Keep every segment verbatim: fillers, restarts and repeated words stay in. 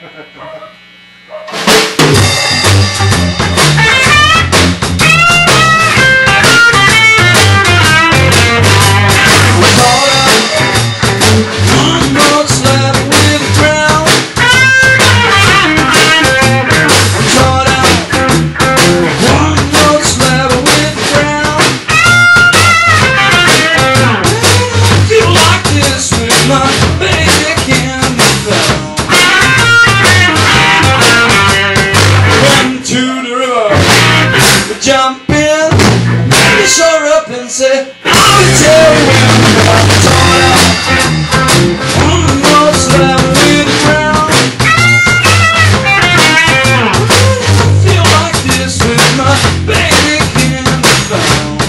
Jump in, you shore up and say, I'll tell you when I'm torn out. One more slap with the ground. I feel like this with my baby can be found.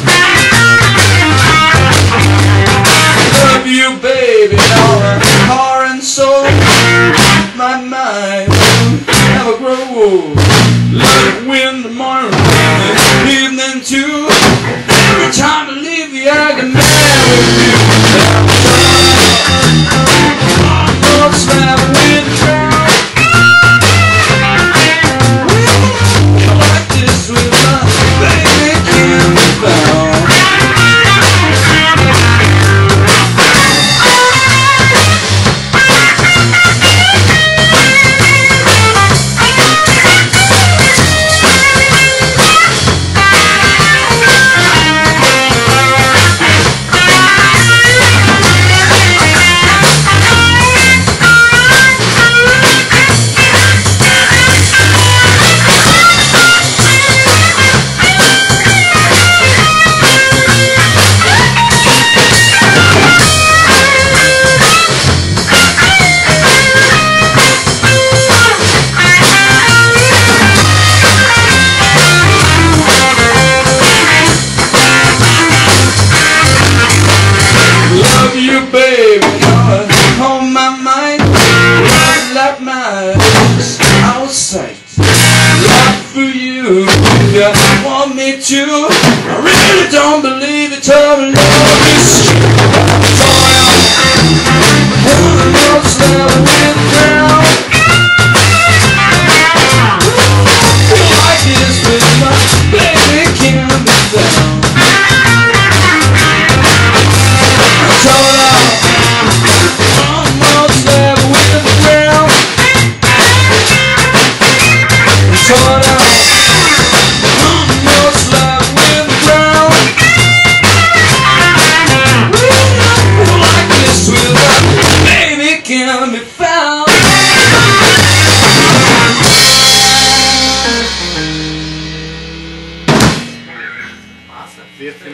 Love you, baby, all the heart and soul. My mind will never grow. Love when the morning. Evening too. Every time I leave you, I get mad with you. I'm gonna slap with the ground. I like this with my baby can be found. Baby, you're on my mind. Love like my eyes out of sight. Love for you, you want me to. I really don't believe it. All love is true. One more slap with the ground. Feel like this with my baby can be found. Torn out, one more slap with the ground. Ooh, like this with a baby can be found. Awesome.